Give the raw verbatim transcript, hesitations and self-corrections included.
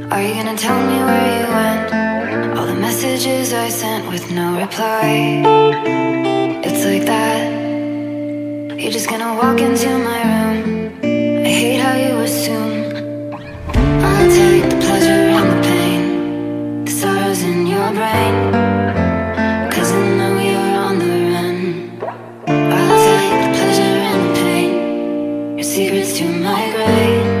Are you gonna tell me where you went? All the messages I sent with no reply. It's like that. You're just gonna walk into my room. I hate how you assume I'll take the pleasure and the pain, the sorrows in your brain, 'cause I know you're on the run. I'll take the pleasure and the pain, your secrets to my grave.